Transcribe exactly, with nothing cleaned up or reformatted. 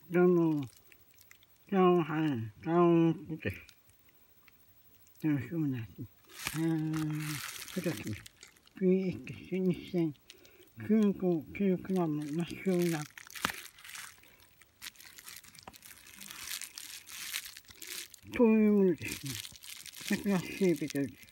どうも、今日は、今日です。よろしくお願いします。えー、今年、ピーエックスにせんきゅうじゅうごキログラムマッシュが、というものですね。ひゃくはちシービルです。